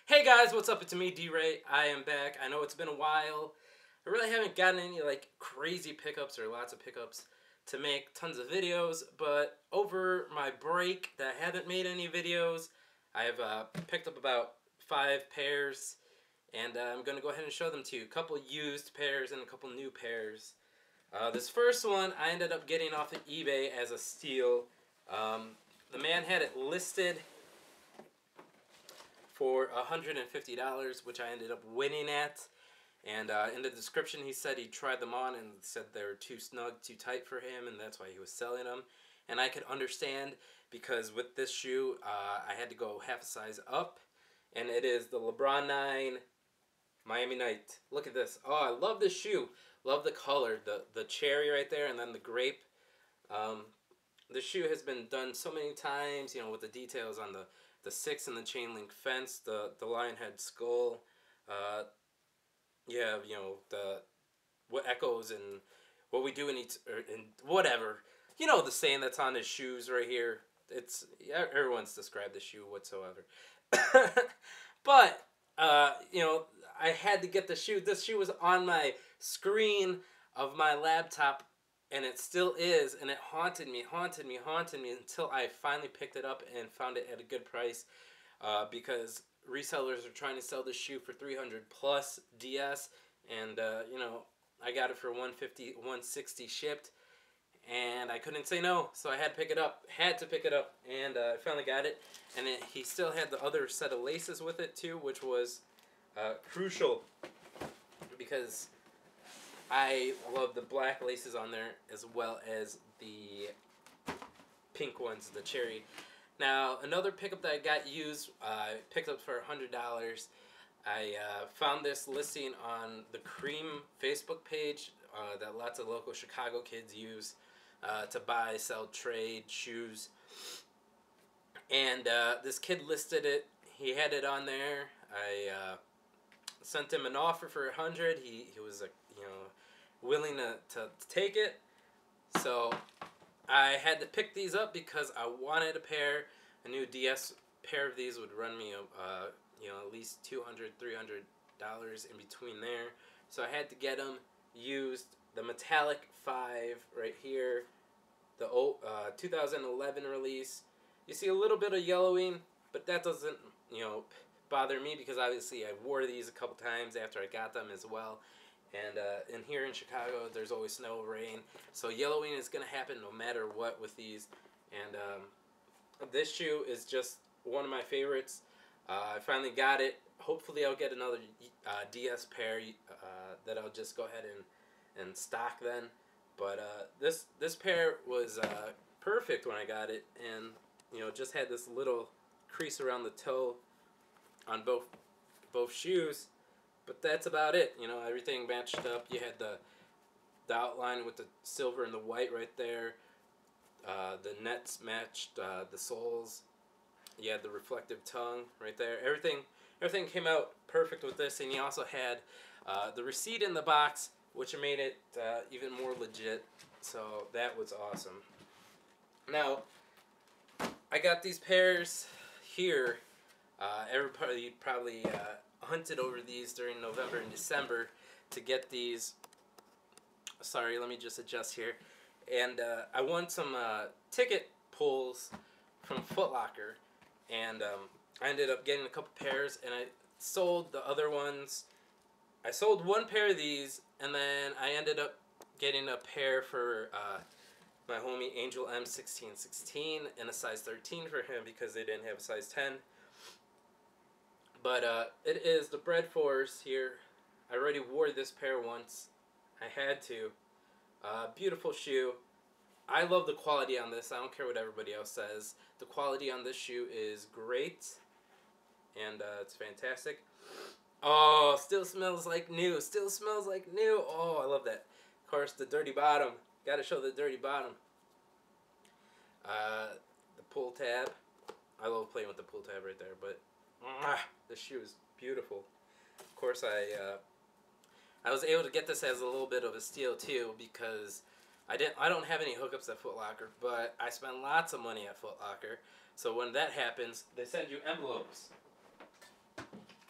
Hey guys, what's up? It's me, D-Ray. I am back. I know it's been a while. I really haven't gotten any crazy pickups or lots of pickups to make tons of videos, but over my break that I haven't made any videos, I've picked up about 5 pairs, and I'm going to go ahead and show them to you. A couple used pairs and a couple new pairs. This first one I ended up getting off of eBay as a steal. The man had it listed for $150, which I ended up winning at. And in the description he said he tried them on and said they were too snug, too tight for him, and that's why he was selling them. And I could understand, because with this shoe, I had to go half a size up. And it is the LeBron 9 Miami Night. Look at this. Oh, I love this shoe. Love the color. The cherry right there, and then the grape. The shoe has been done so many times, you know, with the details on the 6 and the chain link fence, the lion head skull. Yeah, you know, what echoes and what we do in each, and whatever. You know the saying that's on his shoes right here. It's, everyone's described the shoe whatsoever. But, you know, I had to get the shoe. This shoe was on my screen of my laptop, and it still is, and it haunted me until I finally picked it up and found it at a good price, because resellers are trying to sell this shoe for $300 plus DS, and you know, I got it for $150, $160 shipped, and I couldn't say no, so I had to pick it up. And I finally got it, and he still had the other set of laces with it too, which was crucial, because I love the black laces on there as well as the pink ones, the cherry. Now, another pickup that I got used, I picked up for $100. I found this listing on the Cream Facebook page that lots of local Chicago kids use to buy, sell, trade shoes. And this kid listed it. He had it on there. I sent him an offer for $100. He was willing to take it. So I had to pick these up because I wanted a pair. A new DS pair of these would run me at least $200, $300 in between there. So I had to get them used. The Metallic 5 right here, the 2011 release. You see a little bit of yellowing, but that doesn't bother me, because obviously I wore these a couple times after I got them as well. And here in Chicago, there's always snow, rain, so yellowing is going to happen no matter what with these. And this shoe is just one of my favorites. I finally got it. Hopefully I'll get another DS pair that I'll just go ahead and stock then. But this pair was perfect when I got it, and just had this little crease around the toe on both shoes. But that's about it. Everything matched up. You had the outline with the silver and the white right there. The nets matched the soles. You had the reflective tongue right there. Everything came out perfect with this. And you also had the receipt in the box, which made it even more legit. So that was awesome. Now, I got these pairs here. Everybody probably hunted over these during November and December to get these. Sorry, let me just adjust here. And I won some ticket pulls from Foot Locker, and I ended up getting a couple pairs, and I sold the other ones. I sold one pair of these, and then I ended up getting a pair for my homie Angel M1616 and a size 13 for him, because they didn't have a size 10. But it is the Bred Force here. I already wore this pair once. I had to. Beautiful shoe. I love the quality on this. I don't care what everybody else says. The quality on this shoe is great. And it's fantastic. Oh, still smells like new. Still smells like new. Oh, I love that. Of course, the dirty bottom. Gotta show the dirty bottom. The pull tab. I love playing with the pull tab right there, but this shoe is beautiful. Of course, I was able to get this as a little bit of a steal too, because I don't have any hookups at Foot Locker, but I spend lots of money at Foot Locker. So when that happens, they send you envelopes.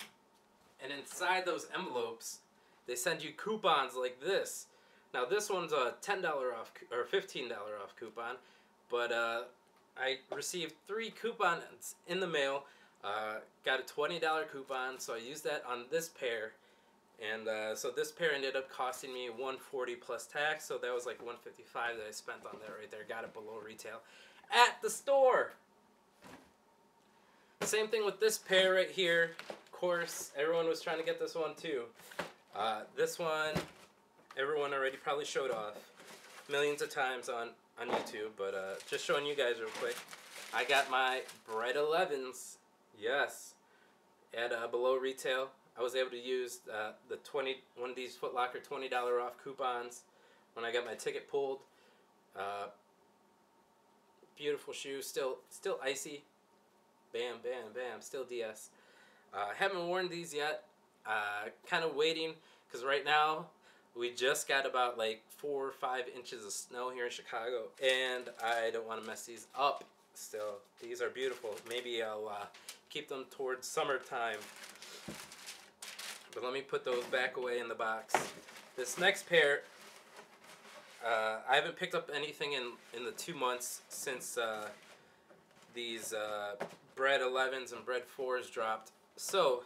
And inside those envelopes, they send you coupons like this. Now this one's a $10 off or $15 off coupon, but I received 3 coupons in the mail. Got a $20 coupon, so I used that on this pair, and so this pair ended up costing me $140 plus tax. So that was like $155 that I spent on that right there. Got it below retail at the store. Same thing with this pair right here. Of course, everyone was trying to get this one too. This one, everyone already probably showed off millions of times on YouTube, but just showing you guys real quick. I got my Bred 11s, yes, at below retail. I was able to use one of these Foot Locker $20 off coupons when I got my ticket pulled. Beautiful shoe, still icy. Bam, bam, bam, still DS. Haven't worn these yet. Kind of waiting, because right now we just got about like 4 or 5 inches of snow here in Chicago, and I don't want to mess these up still. These are beautiful. Maybe I'll keep them towards summertime. But let me put those back away in the box. This next pair, I haven't picked up anything in the 2 months since these Bred 11s and Bred 4s dropped. So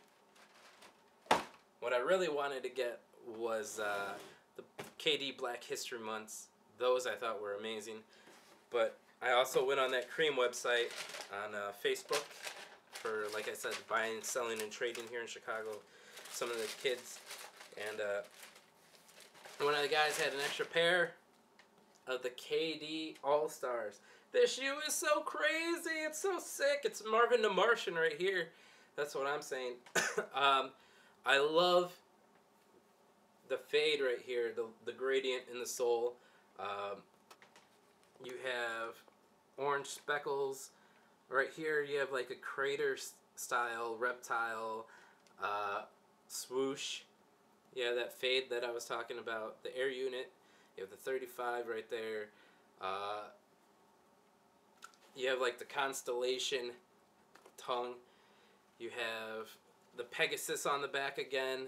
what I really wanted to get was the KD Black History Months. Those I thought were amazing. But I also went on that Cream website on Facebook for, like I said, buying, selling, and trading here in Chicago. Some of the kids. And one of the guys had an extra pair of the KD All-Stars. This shoe is so crazy. It's so sick. It's Marvin the Martian right here. That's what I'm saying. I love the fade right here, the gradient in the sole. You have orange speckles. Right here you have like a crater style reptile swoosh. Yeah, that fade that I was talking about. The air unit. You have the 35 right there. You have like the constellation tongue. You have the Pegasus on the back again.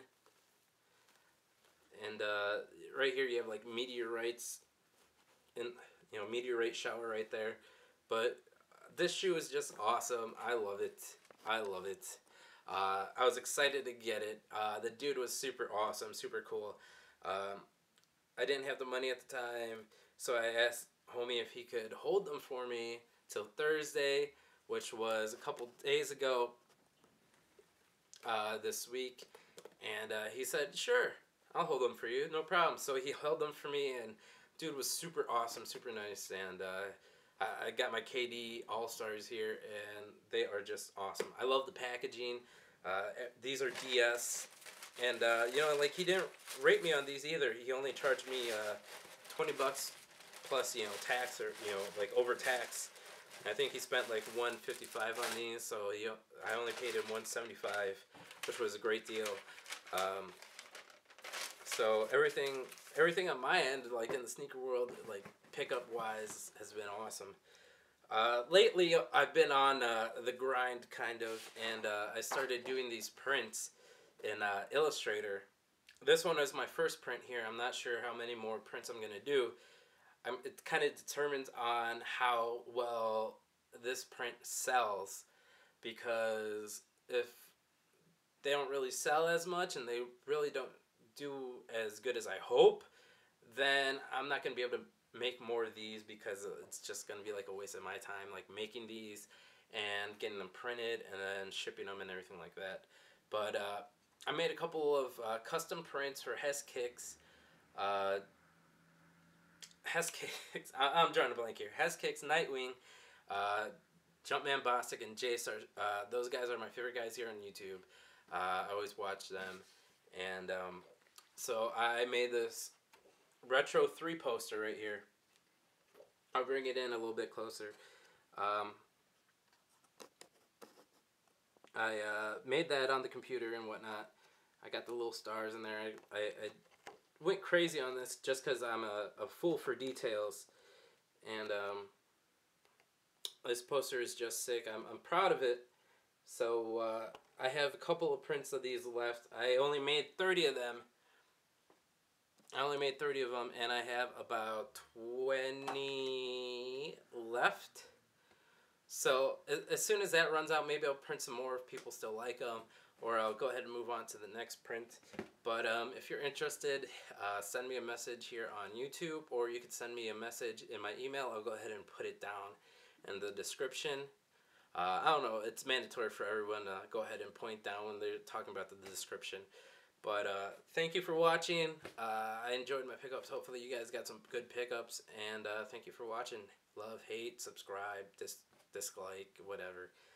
And right here you have like meteorites, and meteorite shower right there. But this shoe is just awesome. I love it. I love it. I was excited to get it. The dude was super awesome, super cool. I didn't have the money at the time, so I asked homie if he could hold them for me till Thursday, which was a couple days ago this week. And he said, sure, I'll hold them for you, no problem. So he held them for me, and dude was super awesome, super nice. And I got my KD All-Stars here, and they are just awesome. I love the packaging. These are DS. And, like, he didn't rate me on these either. He only charged me $20 plus, tax, or, like, over tax. I think he spent like $155 on these, so I only paid him $175, which was a great deal. So everything on my end, like in the sneaker world, like pickup wise, has been awesome. Lately, I've been on the grind kind of, and I started doing these prints in Illustrator. This one is my first print here. I'm not sure how many more prints I'm gonna do. It kind of determines on how well this print sells, because if they don't really sell as much and they really don't do as good as I hope, then I'm not going to be able to make more of these, because it's just going to be like a waste of my time, like making these and getting them printed and then shipping them and everything like that. But I made a couple of custom prints for Hess Kicks. Hess Kicks, I'm drawing a blank here. Hess Kicks, Nightwing, Jumpman Bostic, and Jace are, those guys are my favorite guys here on YouTube. I always watch them. And so I made this Retro 3 poster right here. I'll bring it in a little bit closer. I made that on the computer and whatnot. I got the little stars in there. I went crazy on this just because I'm a fool for details, and this poster is just sick. I'm proud of it, so I have a couple of prints of these left. I only made 30 of them. And I have about 20 left. So as soon as that runs out, maybe I'll print some more if people still like them, or I'll go ahead and move on to the next print. But if you're interested, send me a message here on YouTube, or you can send me a message in my email. I'll go ahead and put it down in the description. I don't know, it's mandatory for everyone to go ahead and point down when they're talking about the description. But thank you for watching. I enjoyed my pickups. Hopefully you guys got some good pickups. And thank you for watching. Love, hate, subscribe, dislike, whatever.